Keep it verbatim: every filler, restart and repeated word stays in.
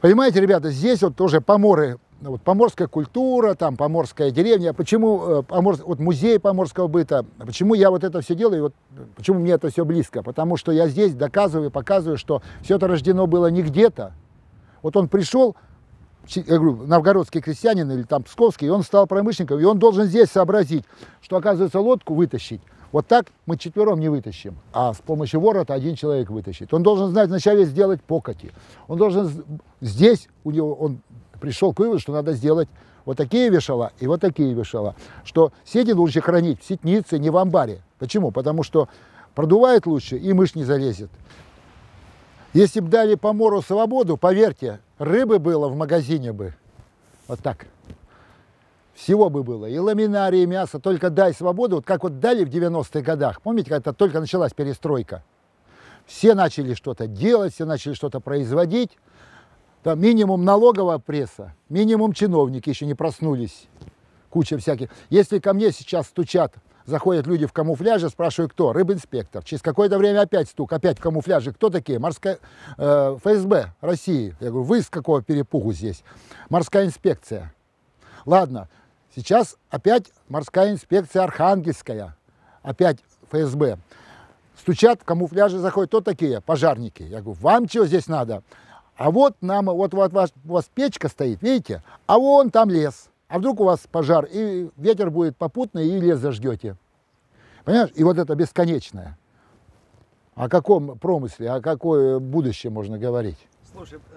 Понимаете, ребята, здесь вот тоже поморы, вот поморская культура, там поморская деревня. Почему помор, вот музей поморского быта? Почему я вот это все делаю? Вот, почему мне это все близко? Потому что я здесь доказываю, показываю, что все это рождено было не где-то. Вот он пришел, я говорю, новгородский крестьянин или там псковский, и он стал промышленником, и он должен здесь сообразить, что, оказывается, лодку вытащить. Вот так мы четвером не вытащим, а с помощью ворота один человек вытащит. Он должен знать вначале сделать покати. Он должен здесь, у него, он пришел к выводу, что надо сделать вот такие вешала и вот такие вешала. Что сети лучше хранить в ситнице, не в амбаре. Почему? Потому что продувает лучше, и мышь не залезет. Если бы дали помору свободу, поверьте, рыбы было в магазине бы. Вот так. Всего бы было. И ламинарии, и мясо. Только дай свободу. Вот как вот дали в девяностых годах. Помните, когда только началась перестройка? Все начали что-то делать, все начали что-то производить. Там минимум налоговая пресса, минимум чиновники еще не проснулись. Куча всяких. Если ко мне сейчас стучат, заходят люди в камуфляже, спрашиваю, кто? Рыбинспектор. Через какое-то время опять стук, опять в камуфляже. Кто такие? Морская, э, эф эс бэ России. Я говорю, вы с какого перепугу здесь? Морская инспекция. Ладно, сейчас опять морская инспекция Архангельская. Опять эф эс бэ. Стучат, в камуфляже заходят. Кто такие? Пожарники. Я говорю, вам чего здесь надо? А вот нам, вот, вот ваш, у вас печка стоит, видите? А вон там лес. А вдруг у вас пожар, и ветер будет попутный, и лес зажгете. Понимаешь? И вот это бесконечное. О каком промысле, о какое будущее можно говорить? Слушай,